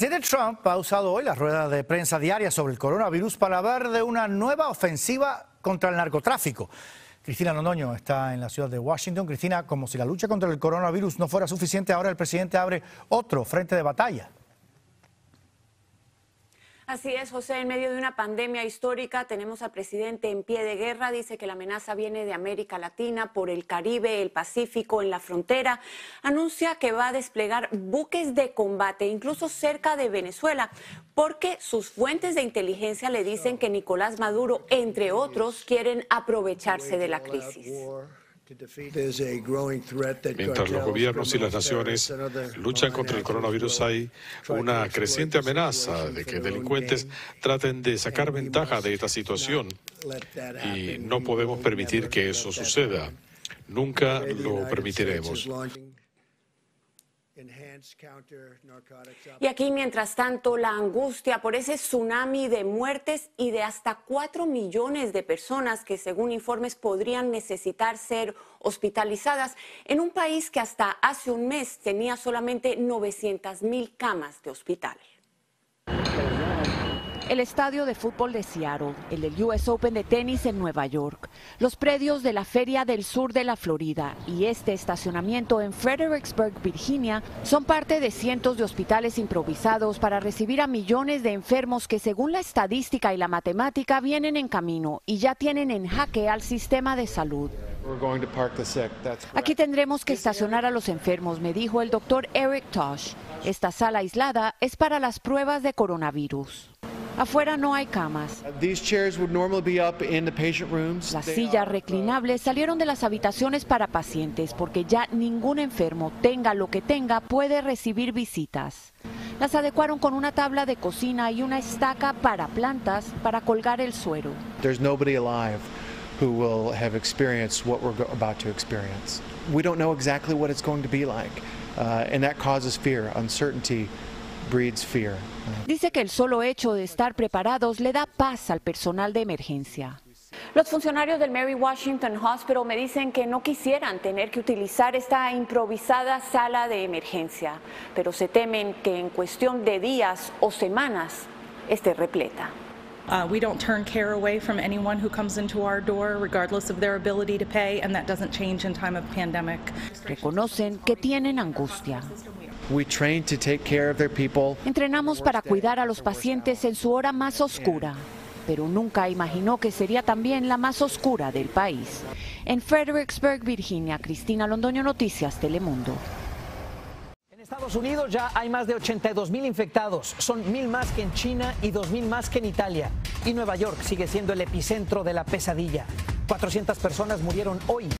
El presidente Trump ha usado hoy la rueda de prensa diaria sobre el coronavirus para hablar de una nueva ofensiva contra el narcotráfico. Cristina Londoño está en la ciudad de Washington. Cristina, como si la lucha contra el coronavirus no fuera suficiente, ahora el presidente abre otro frente de batalla. Así es, José, en medio de una pandemia histórica tenemos al presidente en pie de guerra. Dice que la amenaza viene de América Latina, por el Caribe, el Pacífico, en la frontera. Anuncia que va a desplegar buques de combate, incluso cerca de Venezuela, porque sus fuentes de inteligencia le dicen que Nicolás Maduro, entre otros, quieren aprovecharse de la crisis. Mientras los gobiernos y las naciones luchan contra el coronavirus, hay una creciente amenaza de que delincuentes traten de sacar ventaja de esta situación y no podemos permitir que eso suceda. Nunca lo permitiremos. Y aquí, mientras tanto, la angustia por ese tsunami de muertes y de hasta 4 millones de personas que, según informes, podrían necesitar ser hospitalizadas en un país que hasta hace un mes tenía solamente 900,000 camas de hospital. El estadio de fútbol de Seattle, el del US Open de tenis en Nueva York, los predios de la Feria del Sur de la Florida y este estacionamiento en Fredericksburg, Virginia, son parte de cientos de hospitales improvisados para recibir a millones de enfermos que, según la estadística y la matemática, vienen en camino y ya tienen en jaque al sistema de salud. Aquí tendremos que estacionar a los enfermos, me dijo el doctor Eric Tosh. Esta sala aislada es para las pruebas de coronavirus. Afuera no hay camas. Las sillas reclinables salieron de las habitaciones para pacientes porque ya ningún enfermo, tenga lo que tenga, puede recibir visitas. Las adecuaron con una tabla de cocina y una estaca para plantas para colgar el suero. There's nobody alive who will have experienced what we're about to experience. We don't know exactly what it's going to be like, and that causes fear. Uncertainty breeds fear. Dice que el solo hecho de estar preparados le da paz al personal de emergencia. Los funcionarios del Mary Washington Hospital me dicen que no quisieran tener que utilizar esta improvisada sala de emergencia, pero se temen que en cuestión de días o semanas esté repleta. We don't turn care away from anyone who comes into our door, regardless of their ability to pay, and that doesn't change in time of pandemic. Reconocen que tienen angustia. We train to take care of their people. Entrenamos para cuidar a los pacientes en su hora más oscura, pero nunca imaginó que sería también la más oscura del país. En Fredericksburg, Virginia, Cristina Londoño, Noticias Telemundo. En Estados Unidos ya hay más de 82,000 infectados. Son 1,000 más que en China y 2,000 más que en Italia. Y Nueva York sigue siendo el epicentro de la pesadilla. 400 personas murieron hoy.